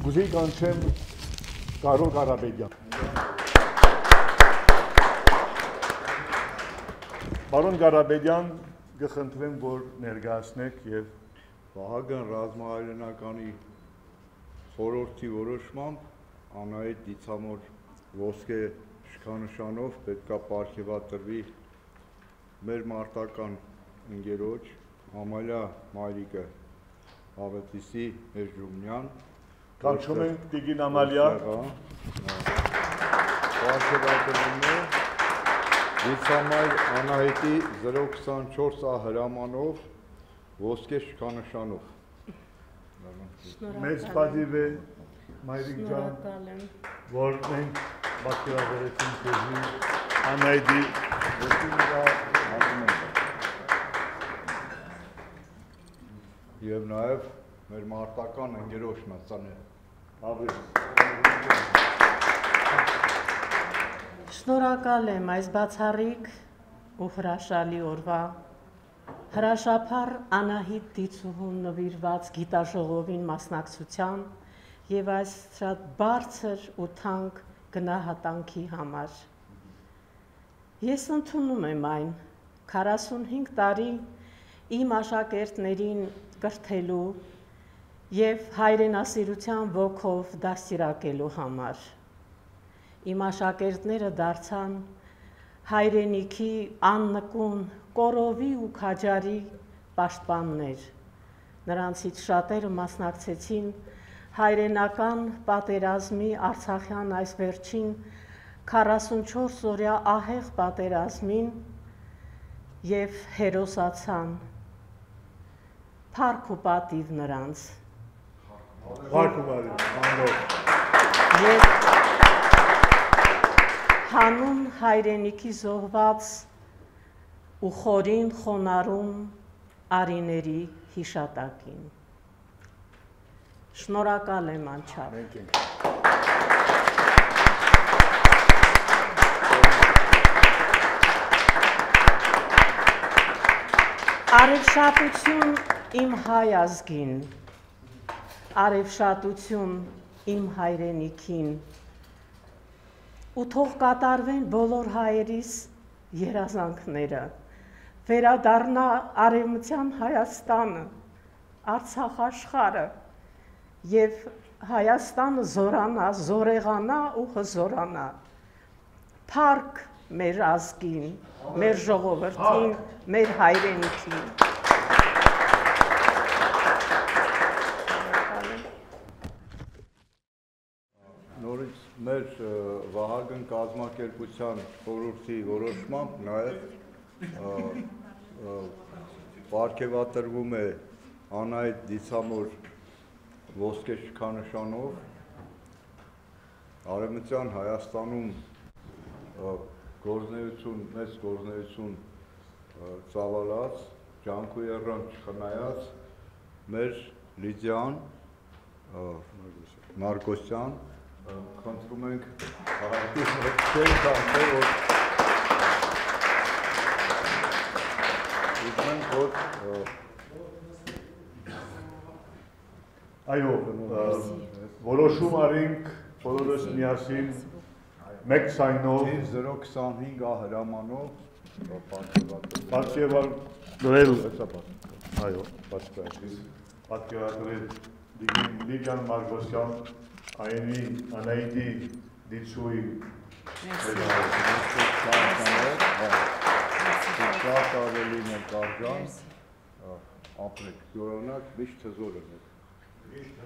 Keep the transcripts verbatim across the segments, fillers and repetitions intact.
Կուզեի կանչեմ Կարոլ Ղարաբեդյան։ Պարոն Ղարաբեդյան, կխնդրեմ, որ ներկայացնեք եւ Վահագն ռազմահայրենականի խորհրդի որոշմամբ Անահիտ Դիցամոր ոսկե շքանշանով պետք է պարգևատրվի մեր մարտական ընկերոջ Ամալիա մայրիկը Ավետիսի Էժումյան կանչում ենք Տիգին Ամալիա պարգևատրվում է Դիցամայր Անահիտի զրո քսանչորս ա հրամանով ոսկե շքանշանով մեծ պատիվ է մայրիկ ջան, որ մենք պարգևատրեցինք քեզի Անահիտի և նաև մեր մարտական ընկերոջն ասանել։ Շնորհակալ եմ այս բացառիկ ու հրաշալի օրվա հրաշափառ Անահիտ Դիցուհուն նվիրված գիտաժողովին մասնակցության և այս շատ բարձր ու թանկ գնահատանքի համար։ Ես ընդունում եմ այն քառասունհինգ տարի իմ աշակերտներին կրթելու և հայրենասիրության ոգով դաստիարակելու համար։ Իմ աշակերտները դարձան հայրենիքի աննկուն կորովի ու քաջարի պաշտպաններ։ Նրանցից շատերը մասնակցեցին հայրենական պատերազմի Արցախյան այս վերջին քառասունչորս օրյա ահեղ պատերազմին և հերոսացան։ Փառք ու պատիվ նրանց։ Փառք ու պատիվ։ Եվ հանուն հայրենիքի զոհված ու խորին խոնարհում արիների հիշատակին։ Շնորհակալ եմ անչափ։ Արևշատություն իմ հայ ազգին, արևշատություն իմ հայրենիքին, ու թող կատարվեն բոլոր հայերիս երազանքները, վերադառնա արևմտյան Հայաստանը, Արցախ աշխարհը, և Հայաստանը զորանա, զորեղանա ու հզորանա։ Փառք մեր ազգին, մեր ժողովրդին, մեր հայրենիքին։ Նորից մեր Վահագն կազմակերպության խորհրդի որոշմամբ նաև պարգևատրվում է Անահիտ Դիցամոր ոսկե շքանշանով Արևմտյան Հայաստանում գործունեություն, մեծ գործունեություն ծավալած, ջանք ու եռանդ չխնայած մեր Լիդիան Մարկոսյան խնդրում ենք աղայտի չեն կանցել, որ ուզմենք, որ այո, որոշում արինք բոլորս միասին մեկ ցայնով զրո քսանհինգ ա հրամանով պատկերացրել այո, պատկերացրել Լիդիան Մարկոսյան Այնի Անահիտի Դիցուի շատ ավելի ներկարժան ապրեք, զորանակ միշտ հզոր եք։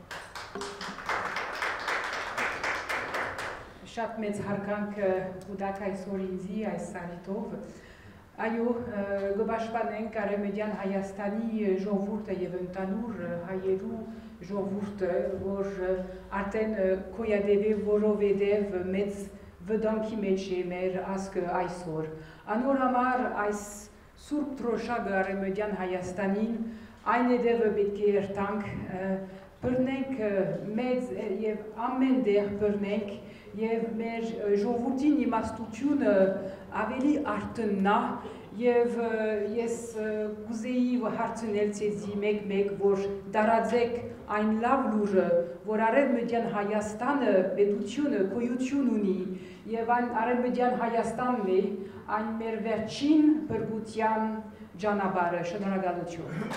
Շատ մեծ հարկանք կուտակ այսօր ինձի այս սարիտով։ Այո, գբաշխանենք Արևմտյան Հայաստանի ժողովուրդը և ընդանուր հայերու ժողովուրդը, որ արդեն կոյադև է, որովհետև մեծ վտանգի մեջ է մեր ազգը այսօր։ Անոր համար այս սուրբ դրոշակը Արևմտյան Հայաստանին այն հետևը պետք է երթանք, բռնենք մեծ և ամեն դեղ բռնենք և մեր ժողովրդին իմաստությունը ավելի արտնա Եվ ես կուզեի հարցնել ցեզի մեկ-մեկ, որ դարաձեք այն լավ լուրը, որ Արևմտյան Հայաստանը պետությունը գոյություն ունի, եւ այն Արևմտյան Հայաստանն է, այն մեր վերջին բրգության ճանապարհը։ Շնորհակալություն։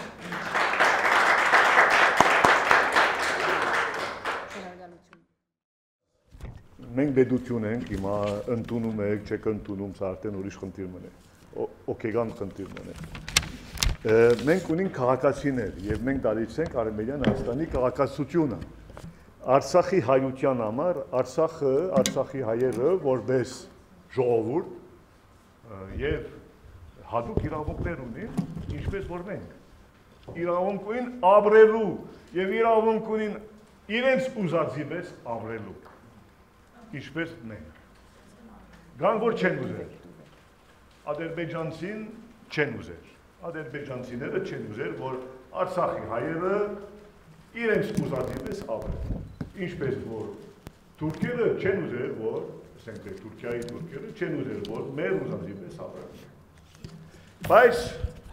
Մենք պետություն ենք, հիմա ընդունում եք, չեք ընդունում, սա արդեն ուրիշ խնդիր մնե, օքեգան խնդիր մնե։ Մենք ունենք քաղաքացիներ եւ մենք դալիս ենք Արևմտյան Հայաստանի քաղաքացիությունը։ Արցախի հայության համար, Արցախը, Արցախի հայերը որպես ժողովուրդ եւ հատուկ իրավունքներ ունի, ինչպես որ մենք։ Իրավունք ունին ապրելու եւ իրավունք ունին իրենց ուզածի պես ապրելու։ Ինչպես մենք։ Գան որ չեն ուզեր։ Ադրբեջանցին չեն ուզեր։ Ադրբեջանցիները չեն ուզեր, որ Արցախի հայերը իրենց ուզածի պես ապրեն։ Ինչպես որ թուրքերը չեն ուզեր, որ, ասենք թե Թուրքիայի թուրքերը չեն ուզեր, որ մեր ուզածի պես ապրեն։ Բայց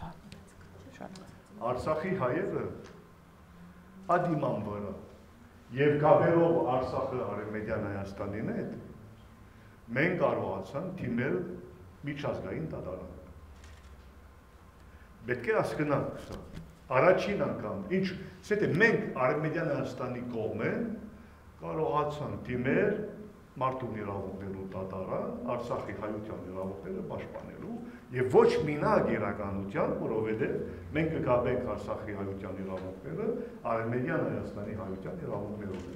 Արցախի հայերը ադիման վրա եւ կապերով Արցախը Արևմտյան Հայաստանին հետ մենք կարողացանք թիմել միջազգային դատարան։ Պետք է հասկանանք սա։ Առաջին անգամ, ինչ, ասეთ է մենք Արևմտյան Հայաստանի կողմեն կարողացանք թիմել մարդու իրավունքներու դատարան, Արցախի հայության իրավունքները պաշտպանելու եւ ոչ մինակ իրականության, որովհետեւ մենք կգաբենք Արցախի հայության իրավունքները Արևմտյան Հայաստանի հայության իրավունքներով։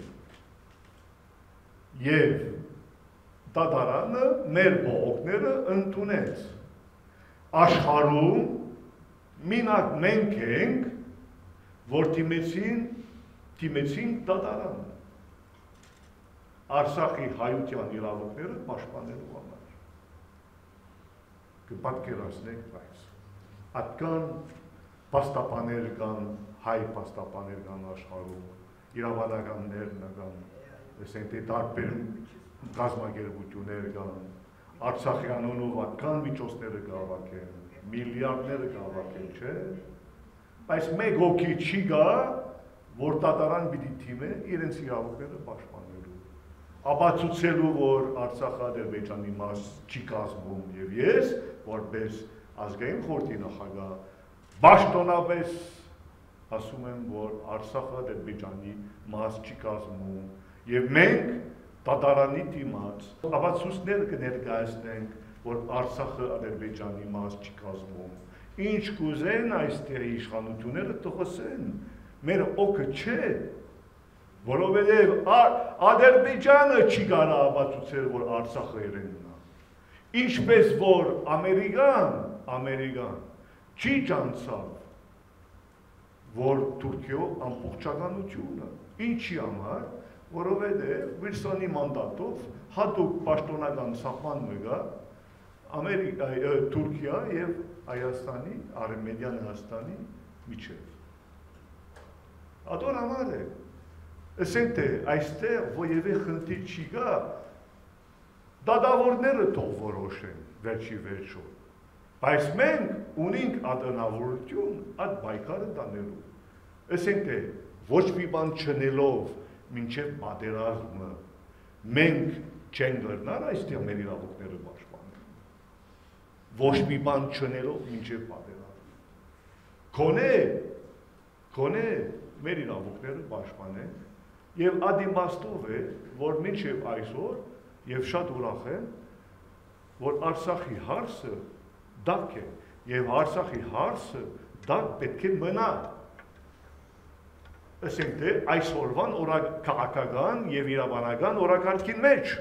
Եվ դատարանը մեր բողոքները ընդունեց։ Աշխարհում մինակ մենք ենք, որ թիմեցին, թիմեցին դատարանը։ Արցախի հայության իրավունքները պաշտպանելու համար։ Կպատկերացնենք բայց։ Այդքան փաստաբաներ կան, հայ փաստաբաներ կան աշխարհում, իրավաբաններ կան, ասենք թե տարբեր գազագերբություններ կան, Արցախի անունով այդքան միջոցները կհավաքեն, միլիարդները կհավաքեն, չէ՞։ Բայց մեկ հոգի չի գա, որ դատարան պիտի թիմե իրենց իրավունքները պաշտպանելու։ Ապացուցելու, որ Արցախը Ադրբեջանի մաս չի կազմում եւ ես, որպես ազգային խորհրդի նախագահ, պաշտոնապես ասում եմ, որ Արցախը Ադրբեջանի մաս չի կազմում եւ մենք դատարանի դիմաց ապացույցներ կներկայացնենք, որ Արցախը Ադրբեջանի մաս չի կազմում։ Ինչ կուզեն այստեղ իշխանությունները թողոսեն, մեր օգը չէ, որովհետև Ադրբեջանը չի կարա ապացուցել, որ Արցախը իրենն է։ Ինչպես որ Ամերիկան, Ամերիկան չի ճանաչավ, որ Թուրքիո ամբողջականությունը, ինչի համար, որովհետև Վիլսոնի մանդատով հատուկ պաշտոնական սահման մգա Ամերիկա, Թուրքիա եւ Հայաստանի, Արևմտյան Հայաստանի միջեւ։ Ադոր համար է, ասենք թե այստեղ որևէ խնդիր չի գա, դատավորները թող որոշեն վերջի վերջո, բայց մենք ունենք ադանավորություն այդ բայկարը տանելու, ասենք թե ոչ մի բան չնելով մինչև պատերազմը, մենք չենք գրնար այստեղ մեր իրավունքները պաշտպանել, ոչ մի բան չնելով մինչև պատերազմը, կոնե, կոնե մեր իրավունքները պաշտպանենք, եւ ադիմաստով է, որ մինչև այսօր եւ շատ ուրախ եմ, որ Արցախի հարցը դակ է եւ Արցախի հարցը դակ պետք է մնա։ Ասենք թե այսօրվան քաղաքական եւ իրավաբանական օրակարգին մեջ։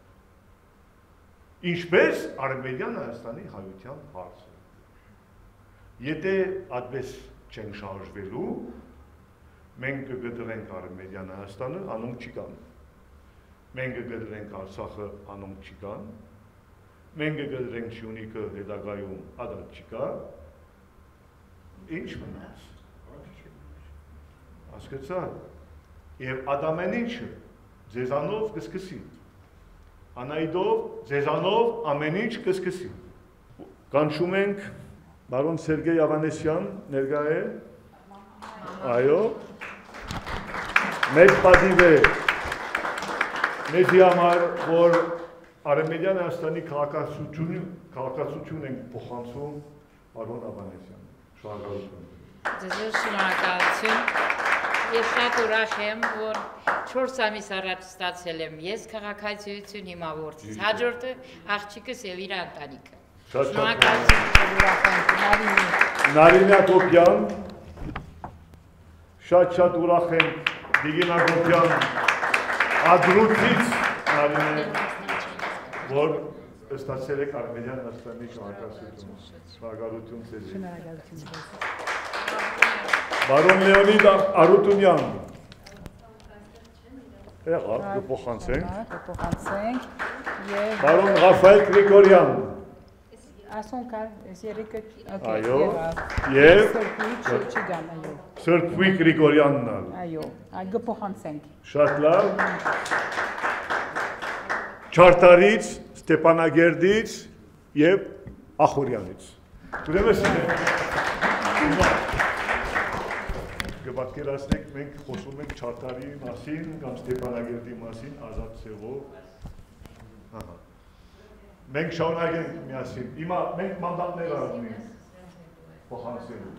Ինչպես Արևմտյան Հայաստանի հայության հարցը։ Եթե այդպես չեն շարժվելու, մենք կգտրենք Արևմտյան Հայաստանը, անոնք չի կան։ Մենք կգտրենք Արցախը, անոնք չի կան։ Մենք կգտրենք Շյունիքը, հետագայում ադատ չի կա։ Ինչ մնաց։ Հասկացա՞ք։ Եվ ադամեն ինչը ձեզանով կսկսի։ Անայդով, ձեզանով ամեն ինչ կսկսի։ Կանչում ենք բարոն Սերգեյ Ավանեսյան, ներկա է։ Այո։ Մեծ պատիվ է մեզի համար, որ Արևմտյան Հայաստանի քաղաքացիություն ենք փոխանցում բարոն Ավանեսյան։ Շնորհակալություն։ Ձեզ շնորհակալություն։ Ես շատ ուրախ եմ, որ չորս ամիս առաջ ստացել եմ ես քաղաքացիություն հիմա որդիս։ Հաջորդը աղջիկս եւ իր ընտանիքը։ Շնորհակալություն, ուրախ եմ։ Նարինե Ակոպյան, շատ-շատ ուրախ եմ Դիգին Ակոպյան ադրուտից Նարինե, որ ստացել եք Արևմտյան Հայաստանի քաղաքացիություն։ Շնորհակալություն ձեզ։ Բարոն Լեոնիդ Արուտունյան։ Եղավ, կփոխանցենք։ Կփոխանցենք եւ Բարոն Ռաֆայել Գրիգորյան։ ասոն կար, ես երեքը Այո, եւ չգան, այո։ Սրբվի Գրիգորյանն։ Այո, այ կփոխանցենք։ Շատ լավ։ Չարտարից, Ստեփանագերդից եւ Ախորյանից։ Ուրեմն կպատկերացնենք, մենք խոսում ենք Չարտարի մասին կամ Ստեփանագերդի մասին ազատ սեղով։ Ահա։ Մենք շարունակենք միասին։ Հիմա մենք մանդատներ առնենք փոխանցելու։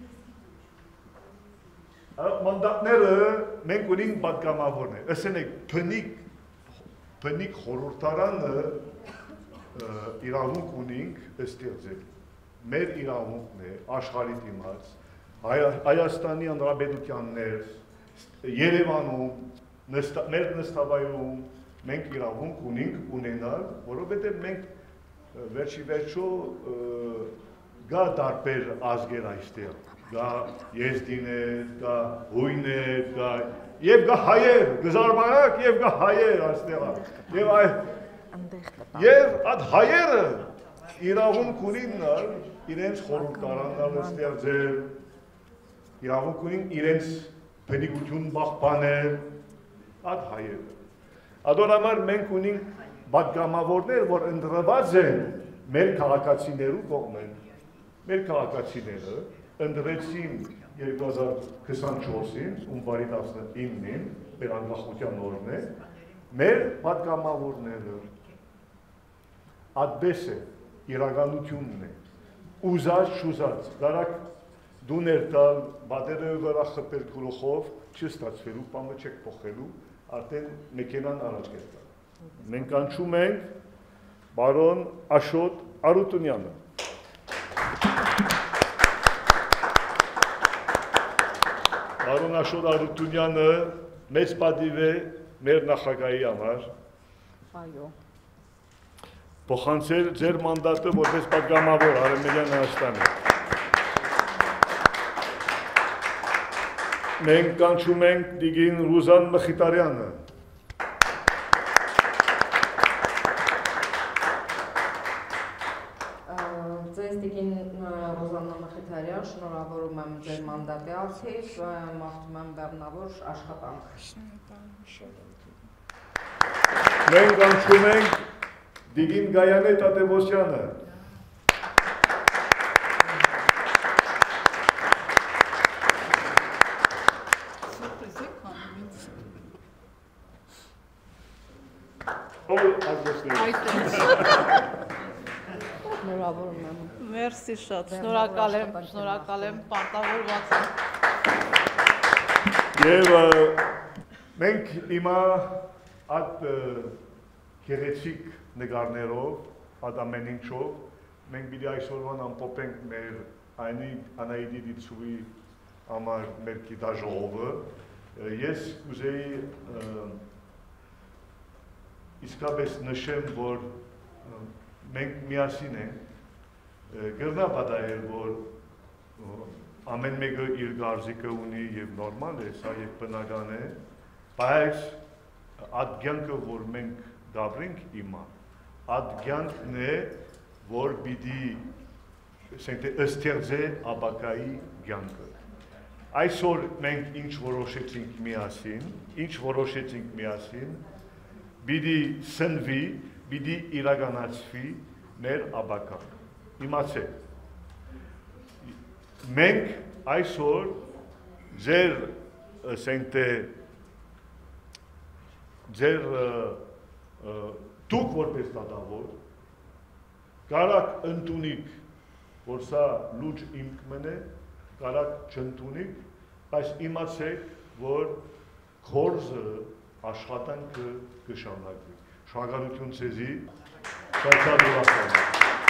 Մանդատները մենք ունենք պատգամավորներ։ Ասենք փնիկ փնիկ խորհրդարանը իրավունք ունենք ստեղծել։ Մեր իրավունքն է աշխարհի դիմաց Հայաստանի Հանրապետությաններ Երևանում մեր նստավայրում մենք իրավունք ունենք ունենալ, որովհետև մենք վերջի վերջո գա դարբեր ազգեր այստեղ, գա եզդիներ, գա հույներ, գա եւ գա հայեր, գզարմանակ եւ գա հայեր այստեղ։ Եվ այ եւ այդ հայերը իրավունք ունին իրենց խորհրդարաններ ստեղծել, իրավունք ունին իրենց բնիկություն պահպանել, այդ հայերը։ Ադոր համար մենք ունենք պատգամավորներ, որ ընտրված են մեր քաղաքացիներու կողմեն։ Մեր քաղաքացիները ընտրեցին երկու հազար քսանչորսին, հունվարի տասնինին, մեր անկախության օրն է, մեր պատգամավորները։ Այդպես է, իրականությունն է, ուզած շուզած, դարակ դու ներտալ, բատերը վրա խփել գլուխով, չստացվելու, բամը չեք փոխելու, արդեն մեքենան առաջ կերտալ։ Մենք կանչում ենք բարոն Աշոտ Արուտունյանը։ Բարոն Աշոտ Արուտունյանը մեծ պատիվ է մեր նախագահի համար։ Այո։ Փոխանցել ձեր մանդատը որպես պատգամավոր Արևմտյան Հայաստանի։ Մենք կանչում ենք Տիգին Ռուզան Մխիթարյանը։ Ձեզ Տիգին Ռուզաննա Մխիթարյան, շնորհավորում եմ ձեր մանդատի արդիվ, մաղթում եմ բեռնավոր աշխատանք։ Մենք կանչում ենք Տիգին Գայանե Տատևոսյանը։ Շնորհավորում եմ։ Մերսի շատ, շնորհակալ եմ, շնորհակալ եմ, պարտավորված եմ։ Եվ մենք հիմա այդ գեղեցիկ նկարներով, այդ ամեն ինչով, մենք պիտի այսօրվան ամփոփենք մեր Անահիտի Դիցուի համար մեր գիտաժողովը։ Ես կուզեի իսկապես նշեմ, որ մենք միասին ենք, գրնա պատահել, որ ամեն մեկը իր գարզիկը ունի և նորմալ է, սա և բնական է, բայց այդ կյանքը, որ մենք դաբրենք հիմա, այդ կյանքն է, որ պիտի ստեղծե ապագայի կյանքը։ Այսօր մենք ինչ որոշեցինք միասին, ինչ որոշեցինք միասին, պիտի սնվի, պիտի իրականացվի մեր ապագան։ իմացեք, մենք այսօր ձեր, ասենք թե, ձեր դուք որպես դատավոր, կարակ ընդունիք, որ սա լուջ իմք մնե, կարակ չընդունիք, բայց իմացեք, որ քորզը աշխատանքը կշարունակվի։ Շնորհակալություն ձեզի, շատ շատ ուրախ եմ։